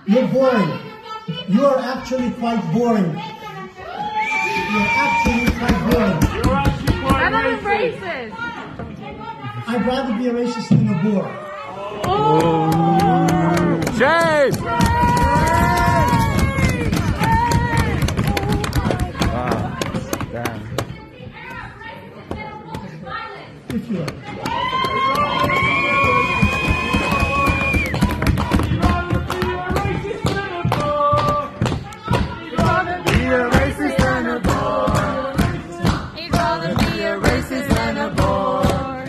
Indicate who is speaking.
Speaker 1: You're boring. You are actually quite boring. You're actually quite boring.
Speaker 2: You're actually quite
Speaker 3: racist.
Speaker 1: I'd rather be a racist than a bore.
Speaker 3: Oh.
Speaker 4: Shame!